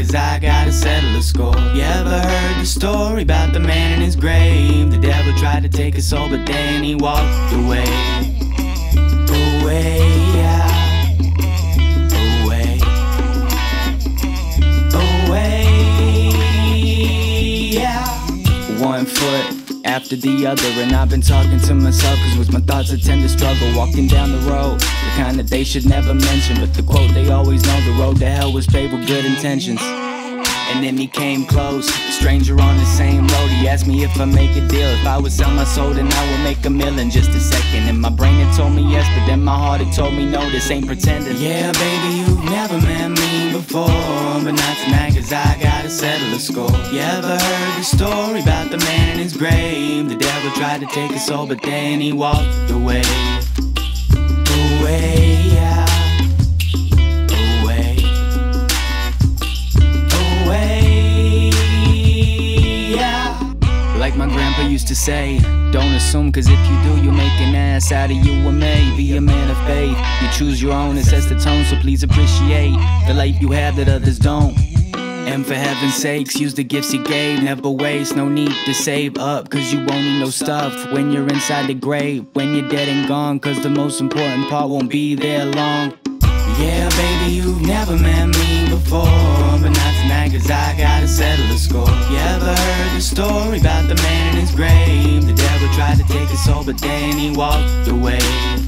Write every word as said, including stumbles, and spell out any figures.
cause I gotta settle a score. You ever heard the story about the man in his grave? The devil tried to take his soul, but then he walked away. Away, yeah. Away. Away, yeah. One foot after the other, and I've been talking to myself, cause with my thoughts I tend to struggle. Walking down the road, the kind that they should never mention, but the quote they always know: the road to hell was paved with good intentions. And then he came close, a stranger on the same road. He asked me if I make a deal, if I would sell my soul, then I would make a meal in just a second. And my brain had told me yes, but then my heart had told me no, this ain't pretending. Yeah, baby, you've never met me before, but not tonight, cause I gotta settle a score. You ever heard the story about the man in his grave? The devil tried to take his soul, but then he walked away. Away, yeah. Like my grandpa used to say, don't assume, cause if you do, you'll make an ass out of you. Or maybe a man of faith. You choose your own and sets the tone, so please appreciate the life you have that others don't. And for heaven's sakes, use the gifts he gave, never waste. No need to save up, cause you won't need no stuff when you're inside the grave, when you're dead and gone, cause the most important part won't be there long. Yeah, baby, you've never met me before, but not tonight, cause I gotta settle a score. You ever heard the story about the man in his grave? The devil tried to take his soul, but then he walked away.